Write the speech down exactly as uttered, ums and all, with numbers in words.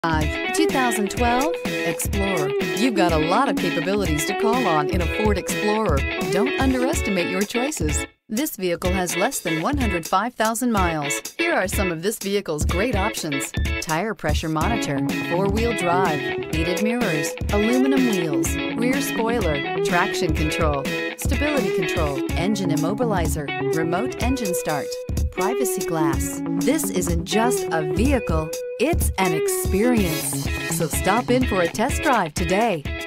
two thousand twelve Explorer. You've got a lot of capabilities to call on in a Ford Explorer. Don't underestimate your choices. This vehicle has less than one hundred five thousand miles. Here are some of this vehicle's great options: tire pressure monitor, four-wheel drive, heated mirrors, aluminum wheels, rear spoiler, traction control, stability control, engine immobilizer, remote engine start, privacy glass. This isn't just a vehicle, it's an experience. So stop in for a test drive today.